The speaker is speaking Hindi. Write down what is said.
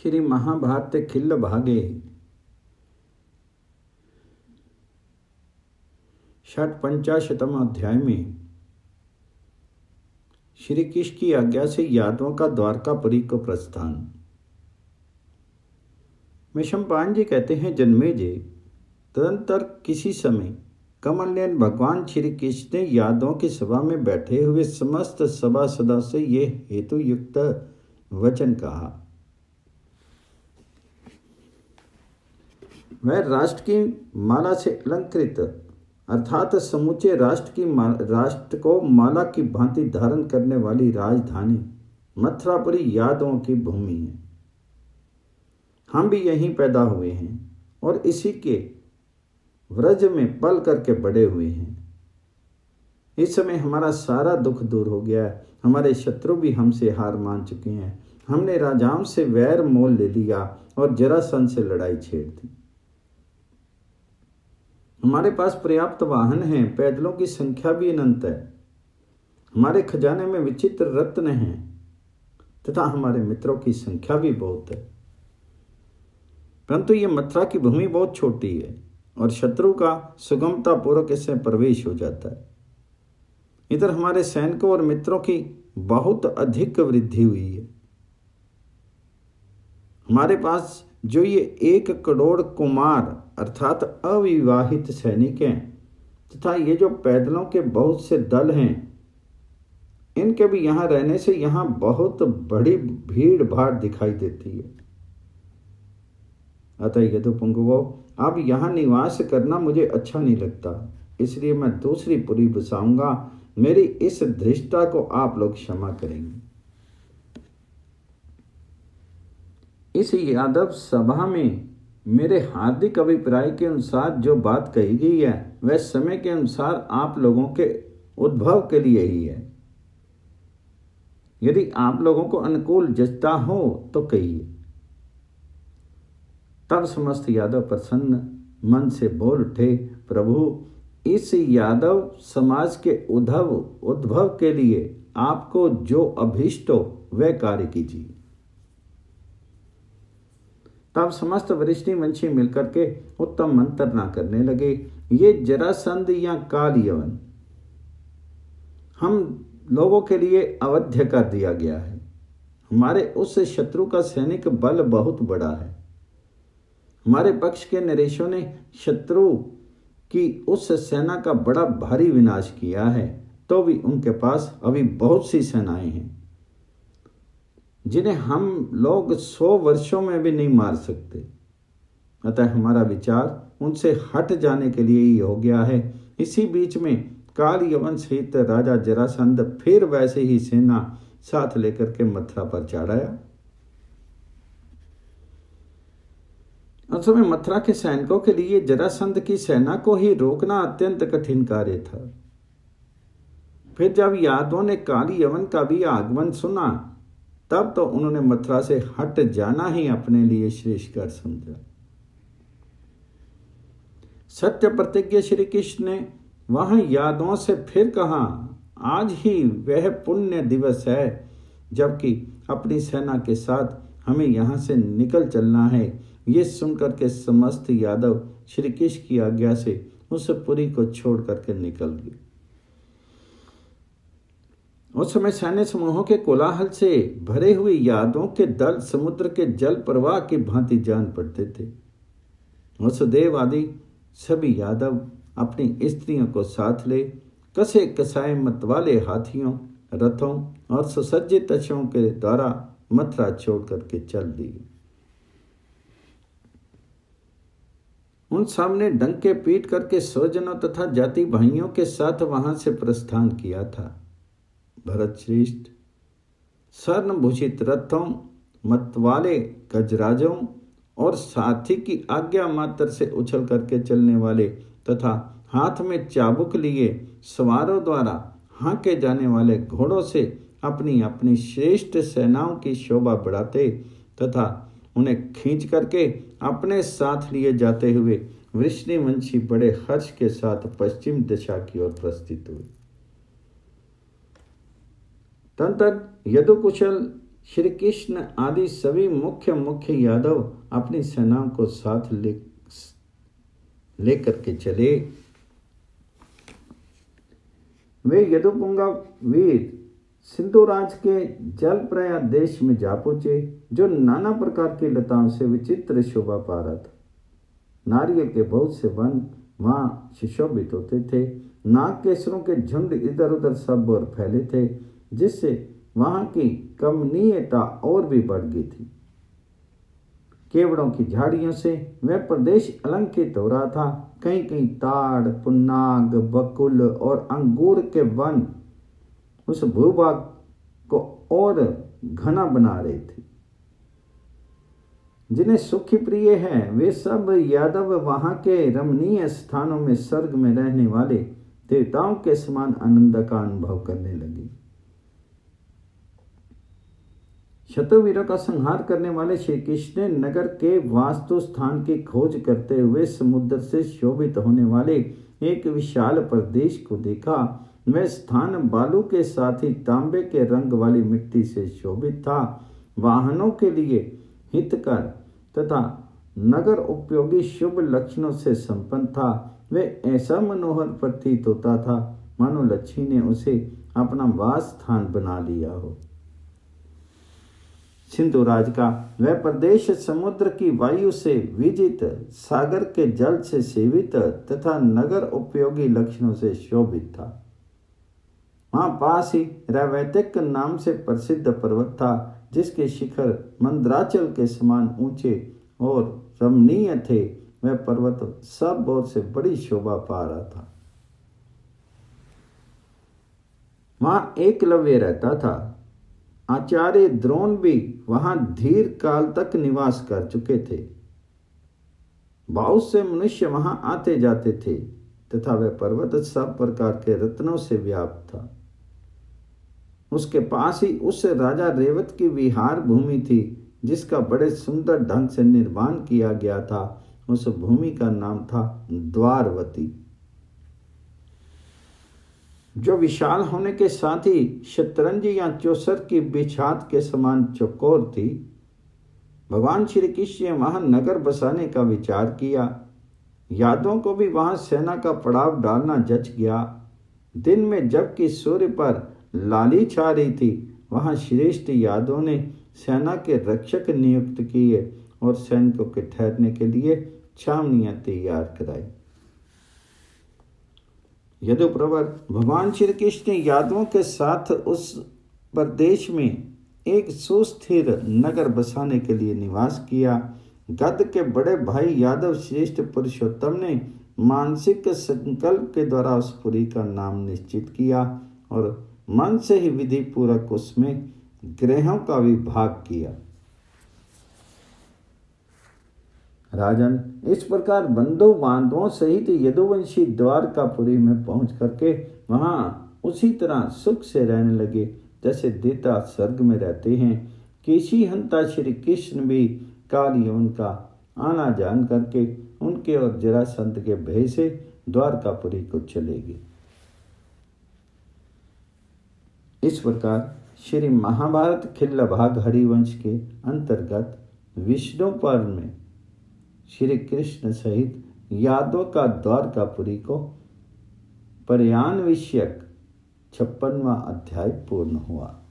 श्री महाभारत खिल्ल भागे षट्पंचाशतम अध्याय में श्री कृष्ण की आज्ञा से यादवों का द्वारकापुरी को प्रस्थान। वैशंपायन जी कहते हैं, जन्मेजय, तदंतर किसी समय कमलनयन भगवान श्री कृष्ण ने यादवों की सभा में बैठे हुए समस्त सभासदों से ये हेतु युक्त वचन कहा। वह राष्ट्र की माला से अलंकृत अर्थात समूचे राष्ट्र को माला की भांति धारण करने वाली राजधानी मथुरापुरी यादवों की भूमि है। हम भी यहीं पैदा हुए हैं और इसी के व्रज में पल करके बड़े हुए हैं। इस समय हमारा सारा दुख दूर हो गया है। हमारे शत्रु भी हमसे हार मान चुके हैं। हमने राजाओं से वैर मोल ले लिया और जरासंध से लड़ाई छेड़ दी। हमारे पास पर्याप्त वाहन हैं, पैदलों की संख्या भी अनंत है। हमारे खजाने में विचित्र रत्न हैं तथा हमारे मित्रों की संख्या भी बहुत है। परंतु ये मथुरा की भूमि बहुत छोटी है और शत्रु का सुगमता पूर्वक इसमें प्रवेश हो जाता है। इधर हमारे सैनिकों और मित्रों की बहुत अधिक वृद्धि हुई है। हमारे पास जो ये 1 करोड़ कुमार अर्थात अविवाहित सैनिक हैं तथा ये जो पैदलों के बहुत से दल हैं, इनके भी यहाँ रहने से यहाँ बहुत बड़ी भीड़ भाड़ दिखाई देती है। अतः यदुपुंगवो, अब यहाँ निवास करना मुझे अच्छा नहीं लगता, इसलिए मैं दूसरी पुरी बसाऊंगा। मेरी इस धृष्टता को आप लोग क्षमा करेंगे। इस यादव सभा में मेरे हार्दिक अभिप्राय के अनुसार जो बात कही गई है वह समय के अनुसार आप लोगों के उद्भव के लिए ही है। यदि आप लोगों को अनुकूल जचता हो तो कहिए। तब समस्त यादव प्रसन्न मन से बोल उठे, प्रभु, इस यादव समाज के उद्भव के लिए आपको जो अभीष्ट हो वह कार्य कीजिए। तब समस्त वरिष्ठ वंशी मिलकर के उत्तम मंत्रणा करने लगे। ये जरासंध या काल यवन हम लोगों के लिए अवध्य कर दिया गया है। हमारे उस शत्रु का सैनिक बल बहुत बड़ा है। हमारे पक्ष के नरेशों ने शत्रु की उस सेना का बड़ा भारी विनाश किया है, तो भी उनके पास अभी बहुत सी सेनाएं हैं जिन्हें हम लोग 100 वर्षों में भी नहीं मार सकते। अतः हमारा विचार उनसे हट जाने के लिए ही हो गया है। इसी बीच में काल यवन सहित राजा जरासंध फिर वैसे ही सेना साथ लेकर के मथुरा पर चढ़ आया। उस समय मथुरा के सैनिकों के लिए जरासंध की सेना को ही रोकना अत्यंत कठिन कार्य था। फिर जब यादवों ने काल यवन का भी आगमन सुना, तब तो उन्होंने मथुरा से हट जाना ही अपने लिए श्रेष्ठकर समझा। सत्य प्रतिज्ञ श्री कृष्ण ने वहां यादवों से फिर कहा, आज ही वह पुण्य दिवस है जबकि अपनी सेना के साथ हमें यहां से निकल चलना है। ये सुनकर के समस्त यादव श्री कृष्ण की आज्ञा से उस पुरी को छोड़ करके निकल गए। उस समय सैन्य समूहों के कोलाहल से भरे हुए यादवों के दल समुद्र के जल प्रवाह की भांति जान पड़ते थे। वसुदेव आदि सभी यादव अपनी स्त्रियों को साथ ले कसे कसाए मतवाले हाथियों, रथों और सुसज्जित अश्वों के द्वारा मथुरा छोड़ करके चल दिए। उन सामने डंके पीट करके स्वजनों तथा जाति भाइयों के साथ वहां से प्रस्थान किया था। भरत श्रेष्ठ स्वर्ण भूषित रथों, मतवाले गजराजों और साथी की आज्ञा मात्र से उछल करके चलने वाले तथा हाथ में चाबुक लिए सवारों द्वारा हाँके जाने वाले घोड़ों से अपनी अपनी श्रेष्ठ सेनाओं की शोभा बढ़ाते तथा उन्हें खींच करके अपने साथ लिए जाते हुए वृष्णिवंशी बड़े हर्ष के साथ पश्चिम दिशा की ओर प्रस्थित हुए। तदंतर यदुकुशल श्री कृष्ण आदि सभी मुख्य यादव अपनी सेनाओं को साथ लेकर के चले। वे यदुपुंगा वीर सिंधुराज के जलप्रया देश में जा पहुंचे, जो नाना प्रकार की लताओं से विचित्र शोभा पा रहा था। नारियल के बहुत से वन वहां सुशोभित होते थे। नाग केसरों के झुंड इधर उधर सब और फैले थे, जिससे वहां की कमनीयता और भी बढ़ गई थी। केवड़ों की झाड़ियों से वह प्रदेश अलंकृत हो रहा था। कहीं कहीं ताड़, पुन्नाग, बकुल और अंगूर के वन उस भूभाग को और घना बना रहे थे। जिन्हें सुखी प्रिय है वे सब यादव वहां के रमणीय स्थानों में स्वर्ग में रहने वाले देवताओं के समान आनंद का अनुभव करने लगे। शत्रुवीरों का संहार करने वाले श्री कृष्ण ने नगर के वास्तु स्थान की खोज करते हुए समुद्र से शोभित होने वाले एक विशाल प्रदेश को देखा। वह स्थान बालू के साथ ही तांबे के रंग वाली मिट्टी से शोभित था। वाहनों के लिए हितकर तथा नगर उपयोगी शुभ लक्षणों से संपन्न था। वह ऐसा मनोहर प्रतीत होता था मानो लक्ष्मी ने उसे अपना वास स्थान बना लिया हो। सिंधुराज का वह प्रदेश समुद्र की वायु से विजित, सागर के जल से सेवित तथा नगर उपयोगी लक्षणों से शोभित था। वहां पास ही रैवतिक नाम से प्रसिद्ध पर्वत था, जिसके शिखर मंद्राचल के समान ऊंचे और रमणीय थे। वह पर्वत सब ओर से बड़ी शोभा पा रहा था। वहां एकलव्य रहता था। आचार्य द्रोण भी वहां धीर काल तक निवास कर चुके थे। बहुत से मनुष्य वहां आते जाते थे तथा वह पर्वत सब प्रकार के रत्नों से व्याप्त था। उसके पास ही उस राजा रेवत की विहार भूमि थी, जिसका बड़े सुंदर ढंग से निर्माण किया गया था। उस भूमि का नाम था द्वारवती, जो विशाल होने के साथ ही शतरंज या चौसर की बिछात के समान चौकोर थी। भगवान श्री कृष्ण ने वहां नगर बसाने का विचार किया। यादवों को भी वहां सेना का पड़ाव डालना जच गया। दिन में जबकि सूर्य पर लाली छा रही थी, वहां श्रेष्ठ यादवों ने सेना के रक्षक नियुक्त किए और सैनिकों के ठहरने के लिए छावनियां तैयार कराई। यदुप्रवर भगवान श्री कृष्ण ने यादवों के साथ उस प्रदेश में एक सुस्थिर नगर बसाने के लिए निवास किया। गद के बड़े भाई यादव श्रेष्ठ पुरुषोत्तम ने मानसिक संकल्प के द्वारा उस पुरी का नाम निश्चित किया और मन से ही विधि पूर्वक उसमें ग्रहों का विभाग किया। राजन, इस प्रकार बंधु बांधवों सहित यदुवंशी द्वारकापुरी में पहुंच करके वहां उसी तरह सुख से रहने लगे जैसे देवता स्वर्ग में रहते हैं। केशी हंता श्री कृष्ण भी काल यवन का आना जान करके उनके और जरासंध के भय से द्वारकापुरी को चले गए। इस प्रकार श्री महाभारत खिल्ल भाग हरिवंश के अंतर्गत विष्णु पर्व में श्री कृष्ण सहित यादव का द्वारकापुरी को पर्यान विषयक 56वां अध्याय पूर्ण हुआ।